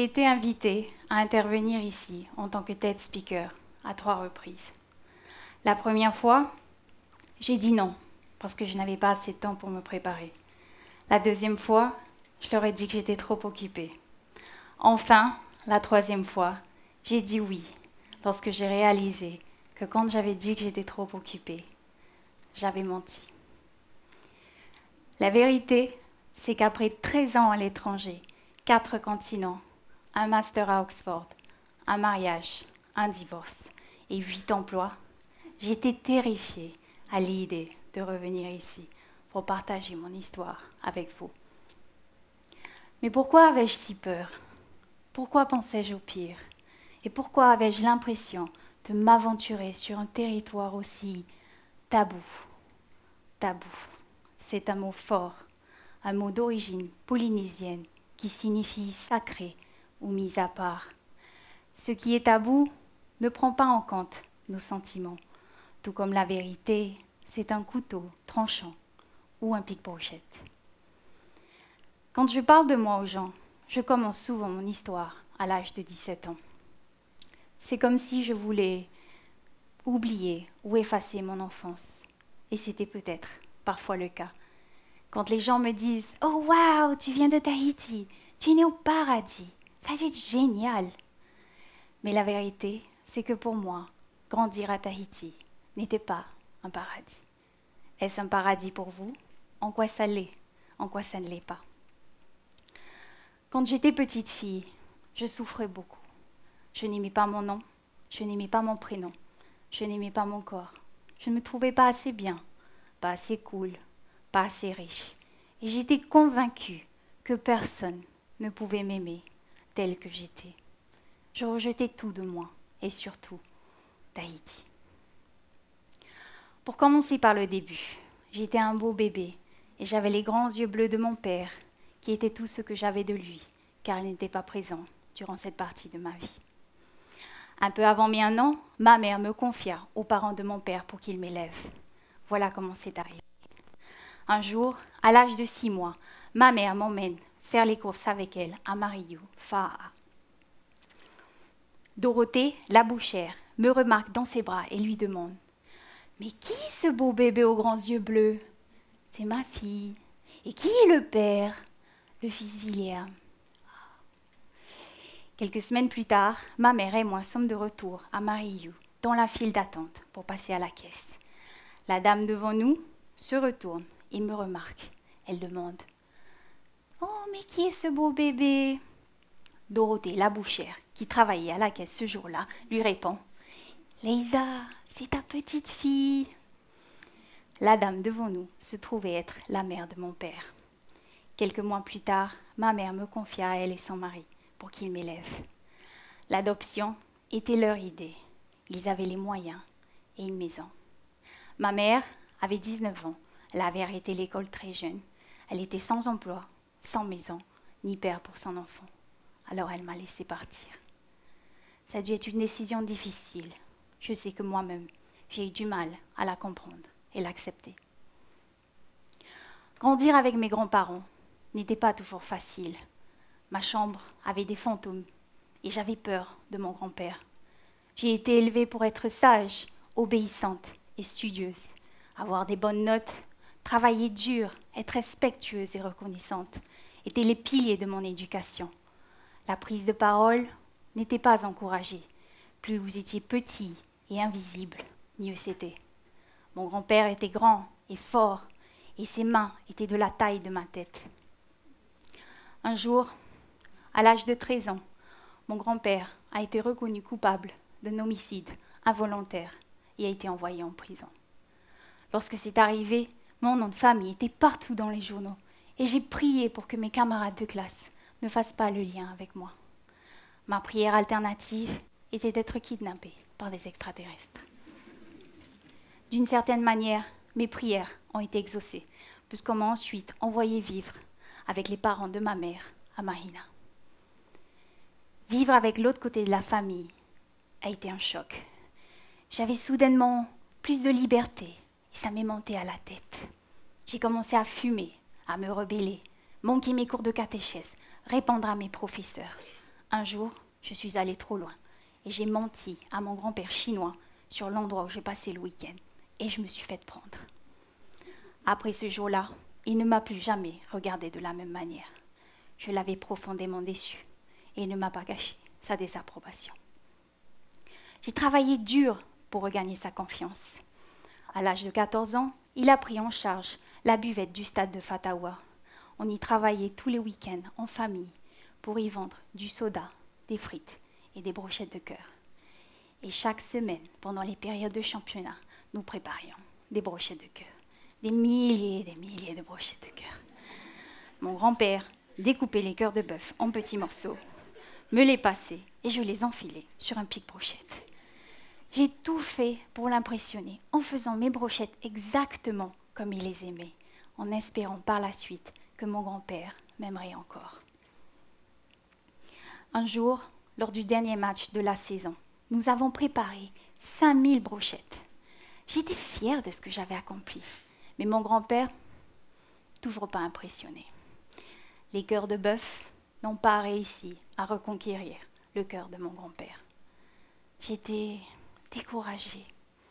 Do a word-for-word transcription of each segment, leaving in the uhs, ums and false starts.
j'ai été invitée à intervenir ici en tant que TED speaker à trois reprises. La première fois, j'ai dit non, parce que je n'avais pas assez de temps pour me préparer. La deuxième fois, je leur ai dit que j'étais trop occupée. Enfin, la troisième fois, j'ai dit oui, lorsque j'ai réalisé que quand j'avais dit que j'étais trop occupée, j'avais menti. La vérité, c'est qu'après treize ans à l'étranger, quatre continents, un master à Oxford, un mariage, un divorce et huit emplois, j'étais terrifiée à l'idée de revenir ici pour partager mon histoire avec vous. Mais pourquoi avais-je si peur? Pourquoi pensais-je au pire? Et pourquoi avais-je l'impression de m'aventurer sur un territoire aussi tabou? Tabou, c'est un mot fort, un mot d'origine polynésienne qui signifie sacré ou mis à part. Ce qui est tabou ne prend pas en compte nos sentiments, tout comme la vérité, c'est un couteau tranchant ou un pic-brochette. Quand je parle de moi aux gens, je commence souvent mon histoire à l'âge de dix-sept ans. C'est comme si je voulais oublier ou effacer mon enfance. Et c'était peut-être parfois le cas. Quand les gens me disent « Oh waouh, tu viens de Tahiti, tu es né au paradis, ça a dû être génial !» Mais la vérité, c'est que pour moi, grandir à Tahiti n'était pas un paradis. Est-ce un paradis pour vous? En quoi ça l'est? En quoi ça ne l'est pas? Quand j'étais petite fille, je souffrais beaucoup. Je n'aimais pas mon nom, je n'aimais pas mon prénom, je n'aimais pas mon corps. Je ne me trouvais pas assez bien, pas assez cool, pas assez riche. Et j'étais convaincue que personne ne pouvait m'aimer telle que j'étais. Je rejetais tout de moi, et surtout Tahiti. Pour commencer par le début, j'étais un beau bébé, et j'avais les grands yeux bleus de mon père, qui était tout ce que j'avais de lui, car il n'était pas présent durant cette partie de ma vie. Un peu avant mes un an, ma mère me confia aux parents de mon père pour qu'ils m'élèvent. Voilà comment c'est arrivé. Un jour, à l'âge de six mois, ma mère m'emmène faire les courses avec elle à Mariu, Fa'a. Dorothée, la bouchère, me remarque dans ses bras et lui demande « Mais qui est ce beau bébé aux grands yeux bleus ?»« C'est ma fille. »« Et qui est le père ?»« Le fils William. » Quelques semaines plus tard, ma mère et moi sommes de retour à Mariu, dans la file d'attente pour passer à la caisse. La dame devant nous se retourne et me remarque. Elle demande « Oh, mais qui est ce beau bébé ?» Dorothée, la bouchère, qui travaillait à la caisse ce jour-là, lui répond « Leïsa, c'est ta petite fille. » La dame devant nous se trouvait être la mère de mon père. Quelques mois plus tard, ma mère me confia à elle et son mari pour qu'ils m'élèvent. L'adoption était leur idée. Ils avaient les moyens et une maison. Ma mère avait dix-neuf ans. Elle avait arrêté l'école très jeune. Elle était sans emploi, sans maison, ni père pour son enfant. Alors elle m'a laissé partir. Ça a dû être une décision difficile. Je sais que moi-même, j'ai eu du mal à la comprendre et l'accepter. Grandir avec mes grands-parents n'était pas toujours facile. Ma chambre avait des fantômes et j'avais peur de mon grand-père. J'ai été élevée pour être sage, obéissante et studieuse, avoir des bonnes notes, travailler dur, être respectueuse et reconnaissante étaient les piliers de mon éducation. La prise de parole n'était pas encouragée. Plus vous étiez petit et invisible, mieux c'était. Mon grand-père était grand et fort, et ses mains étaient de la taille de ma tête. Un jour, à l'âge de treize ans, mon grand-père a été reconnu coupable d'un homicide involontaire et a été envoyé en prison. Lorsque c'est arrivé, mon nom de famille était partout dans les journaux, et j'ai prié pour que mes camarades de classe ne fassent pas le lien avec moi. Ma prière alternative était d'être kidnappée par des extraterrestres. D'une certaine manière, mes prières ont été exaucées, puisqu'on m'a ensuite envoyé vivre avec les parents de ma mère à Mahina. Vivre avec l'autre côté de la famille a été un choc. J'avais soudainement plus de liberté et ça m'est monté à la tête. J'ai commencé à fumer, à me rebeller, manquer mes cours de catéchèse, répondre à mes professeurs. Un jour, je suis allée trop loin et j'ai menti à mon grand-père chinois sur l'endroit où j'ai passé le week-end et je me suis faite prendre. Après ce jour-là, il ne m'a plus jamais regardée de la même manière. Je l'avais profondément déçu et il ne m'a pas caché sa désapprobation. J'ai travaillé dur pour regagner sa confiance. À l'âge de quatorze ans, il a pris en charge la buvette du stade de Fatawa. On y travaillait tous les week-ends en famille pour y vendre du soda, des frites et des brochettes de cœur. Et chaque semaine, pendant les périodes de championnat, nous préparions des brochettes de cœur. Des milliers et des milliers de brochettes de cœur. Mon grand-père découpait les cœurs de bœuf en petits morceaux, me les passait et je les enfilais sur un pic-brochette. J'ai tout fait pour l'impressionner en faisant mes brochettes exactement comme il les aimait, en espérant par la suite que mon grand-père m'aimerait encore. Un jour, lors du dernier match de la saison, nous avons préparé cinq mille brochettes. J'étais fière de ce que j'avais accompli, mais mon grand-père, toujours pas impressionné. Les cœurs de bœuf n'ont pas réussi à reconquérir le cœur de mon grand-père. J'étais découragée.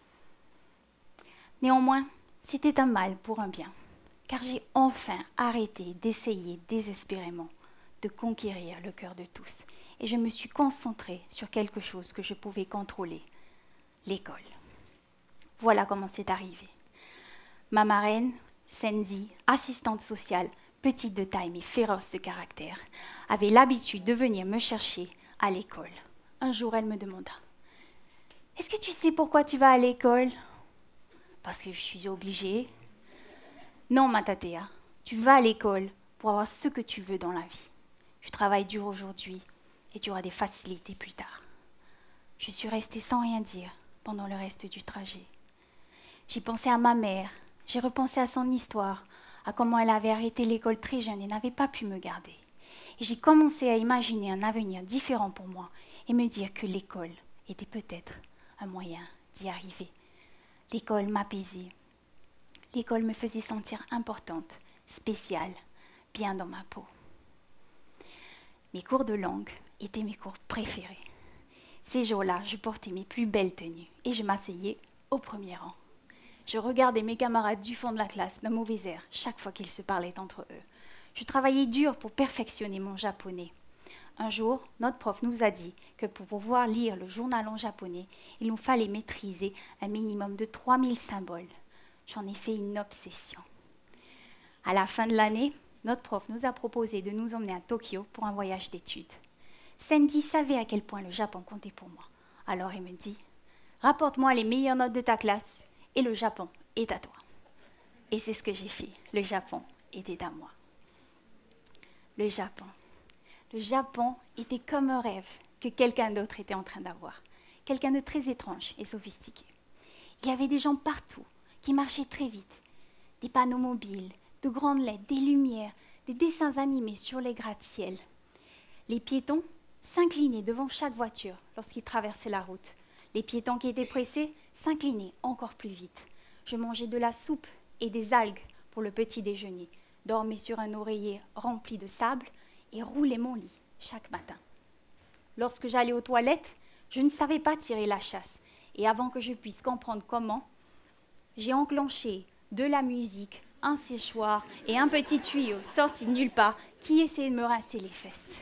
Néanmoins, c'était un mal pour un bien, car j'ai enfin arrêté d'essayer désespérément de conquérir le cœur de tous, et je me suis concentrée sur quelque chose que je pouvais contrôler, l'école. Voilà comment c'est arrivé. Ma marraine, Sandy, assistante sociale, petite de taille mais féroce de caractère, avait l'habitude de venir me chercher à l'école. Un jour, elle me demanda « Est-ce que tu sais pourquoi tu vas à l'école ?»« Parce que je suis obligée. »« Non, Matatea, tu vas à l'école pour avoir ce que tu veux dans la vie. Tu travailles dur aujourd'hui et tu auras des facilités plus tard. » Je suis restée sans rien dire pendant le reste du trajet. J'ai pensé à ma mère, j'ai repensé à son histoire, à comment elle avait arrêté l'école très jeune et n'avait pas pu me garder. Et j'ai commencé à imaginer un avenir différent pour moi et me dire que l'école était peut-être un moyen d'y arriver. L'école m'apaisait. L'école me faisait sentir importante, spéciale, bien dans ma peau. Mes cours de langue étaient mes cours préférés. Ces jours-là, je portais mes plus belles tenues et je m'asseyais au premier rang. Je regardais mes camarades du fond de la classe d'un mauvais air chaque fois qu'ils se parlaient entre eux. Je travaillais dur pour perfectionner mon japonais. Un jour, notre prof nous a dit que pour pouvoir lire le journal en japonais, il nous fallait maîtriser un minimum de trois mille symboles. J'en ai fait une obsession. À la fin de l'année, notre prof nous a proposé de nous emmener à Tokyo pour un voyage d'études. Sandy savait à quel point le Japon comptait pour moi. Alors il me dit « Rapporte-moi les meilleures notes de ta classe et le Japon est à toi. » Et c'est ce que j'ai fait. Le Japon était à moi. Le Japon. Le Japon était comme un rêve que quelqu'un d'autre était en train d'avoir. Quelqu'un de très étrange et sophistiqué. Il y avait des gens partout qui marchaient très vite. Des panneaux mobiles, de grandes lettres, des lumières, des dessins animés sur les gratte-ciel. Les piétons s'inclinaient devant chaque voiture lorsqu'ils traversaient la route. Les piétons qui étaient pressés s'inclinaient encore plus vite. Je mangeais de la soupe et des algues pour le petit déjeuner, dormais sur un oreiller rempli de sable et roulais mon lit chaque matin. Lorsque j'allais aux toilettes, je ne savais pas tirer la chasse. Et avant que je puisse comprendre comment, j'ai enclenché de la musique, un séchoir et un petit tuyau sorti de nulle part qui essayait de me rincer les fesses.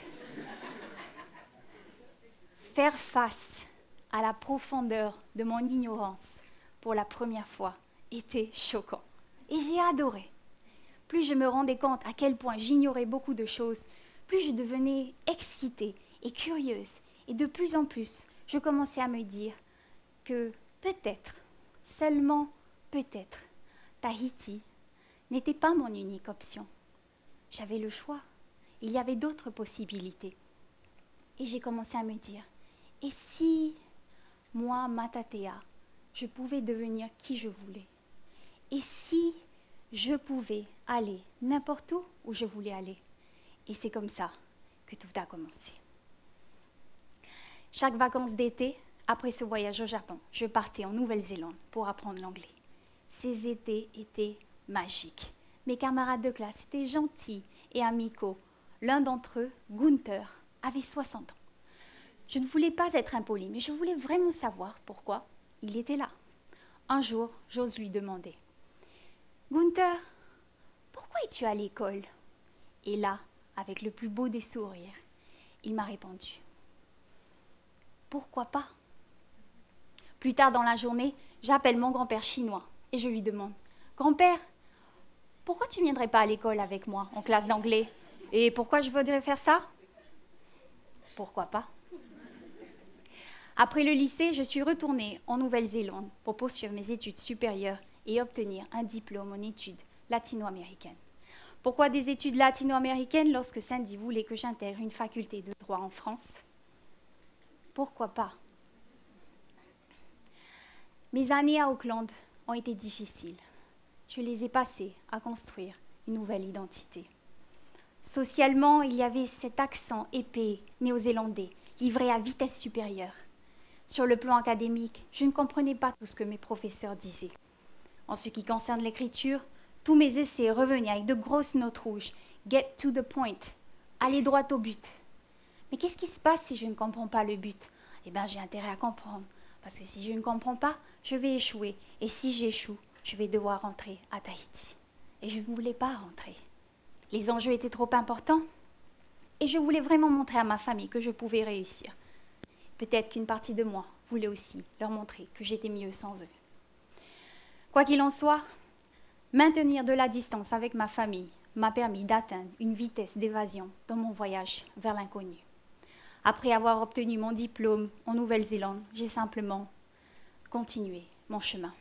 Faire face à la profondeur de mon ignorance pour la première fois était choquant. Et j'ai adoré. Plus je me rendais compte à quel point j'ignorais beaucoup de choses, plus je devenais excitée et curieuse. Et de plus en plus, je commençais à me dire que peut-être, seulement peut-être, Tahiti n'était pas mon unique option. J'avais le choix. Il y avait d'autres possibilités. Et j'ai commencé à me dire, et si, moi, Matatea, je pouvais devenir qui je voulais? Et si je pouvais aller n'importe où où je voulais aller? Et c'est comme ça que tout a commencé. Chaque vacances d'été, après ce voyage au Japon, je partais en Nouvelle-Zélande pour apprendre l'anglais. Ces étés étaient magiques. Mes camarades de classe étaient gentils et amicaux. L'un d'entre eux, Gunther, avait soixante ans. Je ne voulais pas être impolie, mais je voulais vraiment savoir pourquoi il était là. Un jour, j'ose lui demander « Gunther, pourquoi es-tu à l'école ?» Et là, avec le plus beau des sourires, il m'a répondu « Pourquoi pas ?» Plus tard dans la journée, j'appelle mon grand-père chinois et je lui demande « Grand-père, pourquoi tu ne viendrais pas à l'école avec moi en classe d'anglais? Et pourquoi je voudrais faire ça? Pourquoi pas ?» Après le lycée, je suis retournée en Nouvelle-Zélande pour poursuivre mes études supérieures et obtenir un diplôme en études latino-américaines. Pourquoi des études latino-américaines lorsque Sandy voulait que j'intègre une faculté de droit en France? Pourquoi pas? Mes années à Auckland ont été difficiles. Je les ai passées à construire une nouvelle identité. Socialement, il y avait cet accent épais néo-zélandais, livré à vitesse supérieure. Sur le plan académique, je ne comprenais pas tout ce que mes professeurs disaient. En ce qui concerne l'écriture, tous mes essais revenaient avec de grosses notes rouges. Get to the point. Aller droit au but. Mais qu'est-ce qui se passe si je ne comprends pas le but? Eh bien, j'ai intérêt à comprendre. Parce que si je ne comprends pas, je vais échouer. Et si j'échoue, je vais devoir rentrer à Tahiti. Et je ne voulais pas rentrer. Les enjeux étaient trop importants. Et je voulais vraiment montrer à ma famille que je pouvais réussir. Peut-être qu'une partie de moi voulait aussi leur montrer que j'étais mieux sans eux. Quoi qu'il en soit, maintenir de la distance avec ma famille m'a permis d'atteindre une vitesse d'évasion dans mon voyage vers l'inconnu. Après avoir obtenu mon diplôme en Nouvelle-Zélande, j'ai simplement continué mon chemin.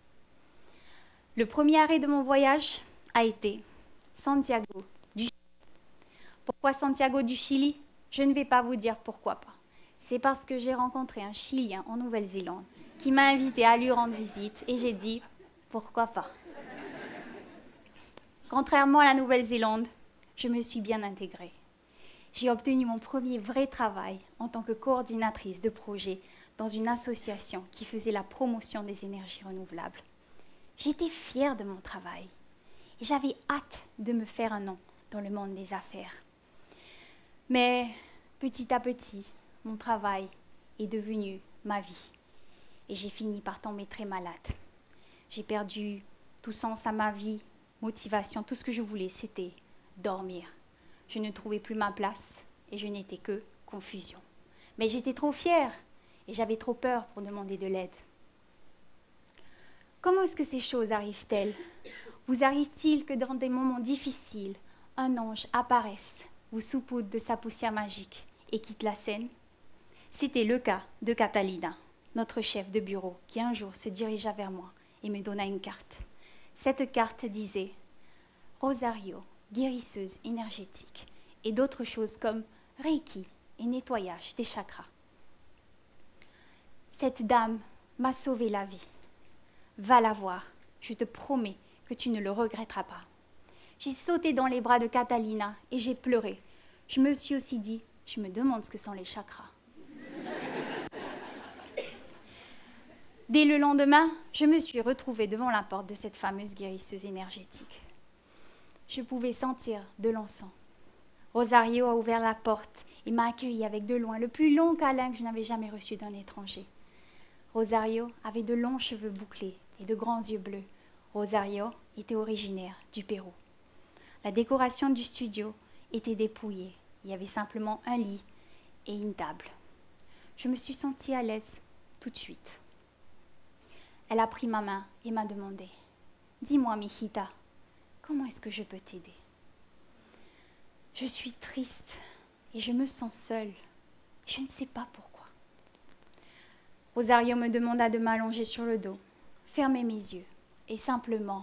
Le premier arrêt de mon voyage a été Santiago du Chili. Pourquoi Santiago du Chili? Je ne vais pas vous dire pourquoi pas. C'est parce que j'ai rencontré un Chilien en Nouvelle-Zélande qui m'a invité à lui rendre visite et j'ai dit pourquoi pas. Contrairement à la Nouvelle-Zélande, je me suis bien intégrée. J'ai obtenu mon premier vrai travail en tant que coordinatrice de projet dans une association qui faisait la promotion des énergies renouvelables. J'étais fière de mon travail et j'avais hâte de me faire un nom dans le monde des affaires. Mais petit à petit, mon travail est devenu ma vie et j'ai fini par tomber très malade. J'ai perdu tout sens à ma vie, motivation, tout ce que je voulais, c'était dormir. Je ne trouvais plus ma place et je n'étais que confusion. Mais j'étais trop fière et j'avais trop peur pour demander de l'aide. Comment est-ce que ces choses arrivent-elles? Vous arrive-t-il que dans des moments difficiles, un ange apparaisse, vous saupoudre de sa poussière magique et quitte la scène? C'était le cas de Catalina, notre chef de bureau, qui un jour se dirigea vers moi et me donna une carte. Cette carte disait « Rosario, guérisseuse énergétique » et d'autres choses comme « Reiki » et nettoyage des chakras. Cette dame m'a sauvé la vie. Va la voir, je te promets que tu ne le regretteras pas. J'ai sauté dans les bras de Catalina et j'ai pleuré. Je me suis aussi dit, je me demande ce que sont les chakras. Dès le lendemain, je me suis retrouvée devant la porte de cette fameuse guérisseuse énergétique. Je pouvais sentir de l'encens. Rosario a ouvert la porte et m'a accueillie avec de loin, le plus long câlin que je n'avais jamais reçu d'un étranger. Rosario avait de longs cheveux bouclés et de grands yeux bleus. Rosario était originaire du Pérou. La décoration du studio était dépouillée. Il y avait simplement un lit et une table. Je me suis sentie à l'aise tout de suite. Elle a pris ma main et m'a demandé « Dis-moi, Mijita, comment est-ce que je peux t'aider ?» Je suis triste et je me sens seule. Je ne sais pas pourquoi. Rosario me demanda de m'allonger sur le dos, fermer mes yeux et simplement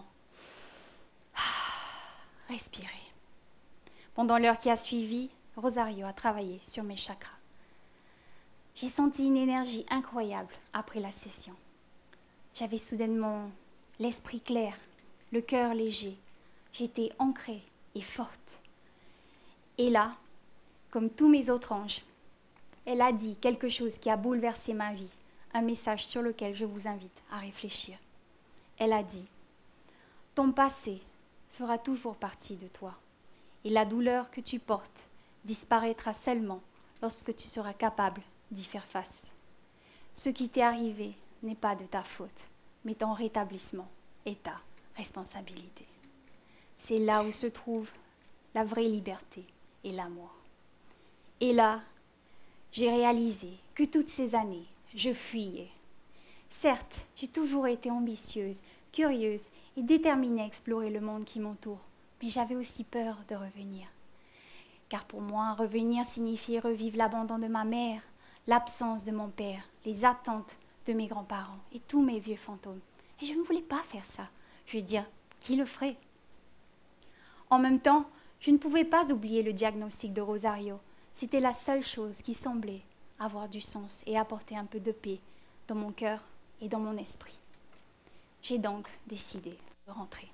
respirer. Pendant l'heure qui a suivi, Rosario a travaillé sur mes chakras. J'ai senti une énergie incroyable après la session. J'avais soudainement l'esprit clair, le cœur léger. J'étais ancrée et forte. Et là, comme tous mes autres anges, elle a dit quelque chose qui a bouleversé ma vie, un message sur lequel je vous invite à réfléchir. Elle a dit « Ton passé fera toujours partie de toi et la douleur que tu portes disparaîtra seulement lorsque tu seras capable d'y faire face. Ce qui t'est arrivé n'est pas de ta faute, mais ton rétablissement est ta responsabilité. C'est là où se trouve la vraie liberté et l'amour. Et là, j'ai réalisé que toutes ces années, je fuyais. Certes, j'ai toujours été ambitieuse, curieuse et déterminée à explorer le monde qui m'entoure, mais j'avais aussi peur de revenir. Car pour moi, revenir signifiait revivre l'abandon de ma mère, l'absence de mon père, les attentes de mes grands-parents et tous mes vieux fantômes. Et je ne voulais pas faire ça. Je veux dire, qui le ferait? En même temps, je ne pouvais pas oublier le diagnostic de Rosario. C'était la seule chose qui semblait avoir du sens et apporter un peu de paix dans mon cœur et dans mon esprit. J'ai donc décidé de rentrer.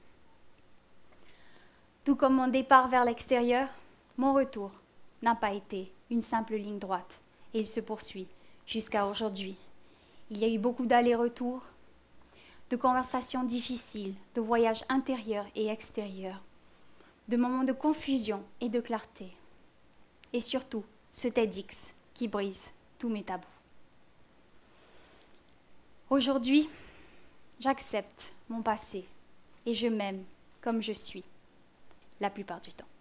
Tout comme mon départ vers l'extérieur, mon retour n'a pas été une simple ligne droite et il se poursuit jusqu'à aujourd'hui. Il y a eu beaucoup d'allers-retours, de conversations difficiles, de voyages intérieurs et extérieurs, de moments de confusion et de clarté. Et surtout, ce TEDx qui brise tous mes tabous. Aujourd'hui, j'accepte mon passé et je m'aime comme je suis, la plupart du temps.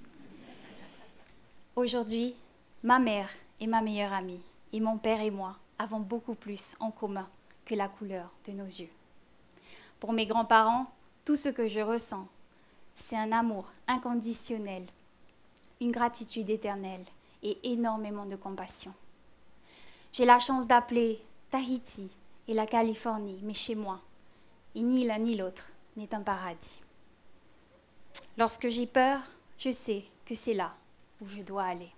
Aujourd'hui, ma mère est ma meilleure amie et mon père et moi avons beaucoup plus en commun que la couleur de nos yeux. Pour mes grands-parents, tout ce que je ressens, c'est un amour inconditionnel, une gratitude éternelle et énormément de compassion. J'ai la chance d'appeler Tahiti et la Californie, mais chez moi, et ni l'un ni l'autre n'est un paradis. Lorsque j'ai peur, je sais que c'est là où je dois aller.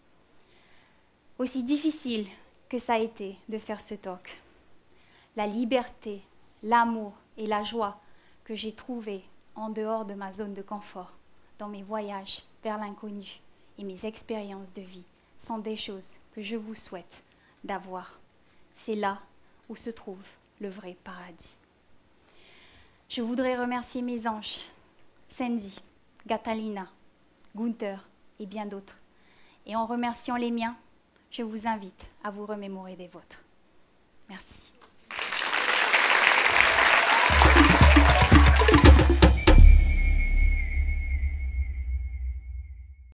Aussi difficile que ça a été de faire ce talk, la liberté, l'amour et la joie que j'ai trouvées en dehors de ma zone de confort, dans mes voyages vers l'inconnu et mes expériences de vie, sont des choses que je vous souhaite d'avoir. C'est là où se trouve le vrai paradis. Je voudrais remercier mes anges, Sandy, Gatalina, Gunther et bien d'autres. Et en remerciant les miens, je vous invite à vous remémorer des vôtres. Merci.